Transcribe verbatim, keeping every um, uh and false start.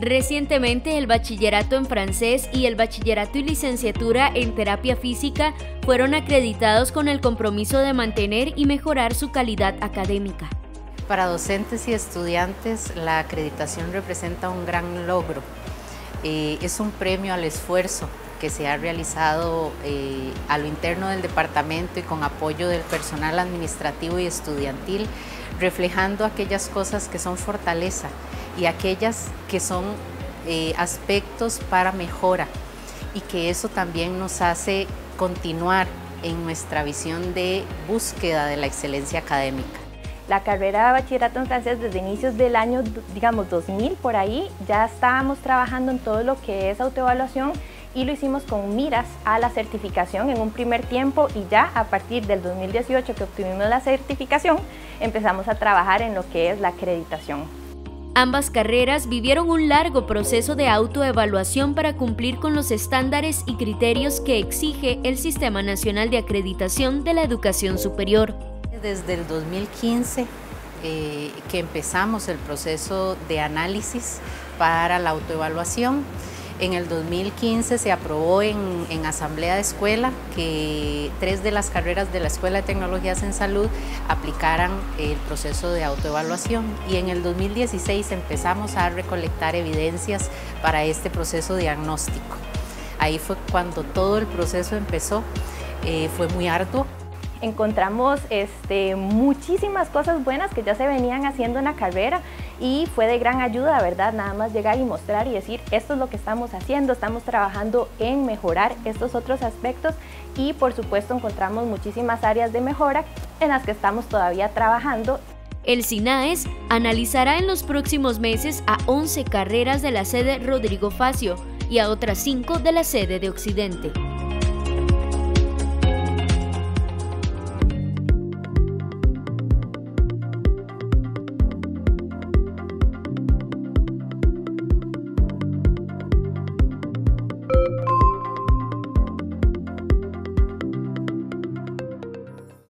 Recientemente, el bachillerato en francés y el bachillerato y licenciatura en terapia física fueron acreditados con el compromiso de mantener y mejorar su calidad académica. Para docentes y estudiantes, la acreditación representa un gran logro. Eh, es un premio al esfuerzo que se ha realizado eh, a lo interno del departamento y con apoyo del personal administrativo y estudiantil, reflejando aquellas cosas que son fortaleza y aquellas que son eh, aspectos para mejora, y que eso también nos hace continuar en nuestra visión de búsqueda de la excelencia académica. La carrera de bachillerato en francés desde inicios del año, digamos, dos mil, por ahí, ya estábamos trabajando en todo lo que es autoevaluación y lo hicimos con miras a la certificación en un primer tiempo, y ya a partir del dos mil dieciocho que obtuvimos la certificación, empezamos a trabajar en lo que es la acreditación. Ambas carreras vivieron un largo proceso de autoevaluación para cumplir con los estándares y criterios que exige el Sistema Nacional de Acreditación de la Educación Superior. Desde el dos mil quince eh, que empezamos el proceso de análisis para la autoevaluación. En el dos mil quince se aprobó en, en Asamblea de Escuela que tres de las carreras de la Escuela de Tecnologías en Salud aplicaran el proceso de autoevaluación, y en el dos mil dieciséis empezamos a recolectar evidencias para este proceso diagnóstico. Ahí fue cuando todo el proceso empezó, eh, fue muy arduo. Encontramos este, muchísimas cosas buenas que ya se venían haciendo en la carrera, y fue de gran ayuda, ¿verdad? Nada más llegar y mostrar y decir, esto es lo que estamos haciendo, estamos trabajando en mejorar estos otros aspectos, y por supuesto encontramos muchísimas áreas de mejora en las que estamos todavía trabajando. El SINAES analizará en los próximos meses a once carreras de la sede Rodrigo Facio y a otras cinco de la sede de Occidente.